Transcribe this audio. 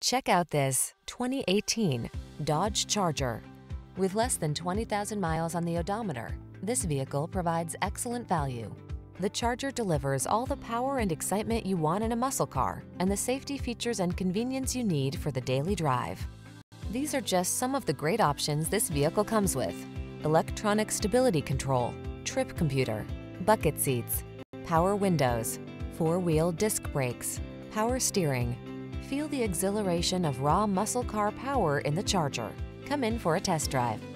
Check out this 2018 Dodge Charger. With less than 20,000 miles on the odometer, this vehicle provides excellent value. The Charger delivers all the power and excitement you want in a muscle car and the safety features and convenience you need for the daily drive. These are just some of the great options this vehicle comes with: electronic stability control, trip computer, bucket seats, power windows, four-wheel disc brakes, power steering. Feel the exhilaration of raw muscle car power in the Charger. Come in for a test drive.